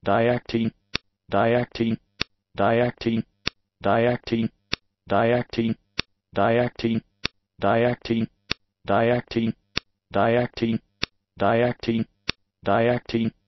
diactine, diactine, diactine, diactine, diactine, diactine, diactine, diactine, diactine, diactine, diactine,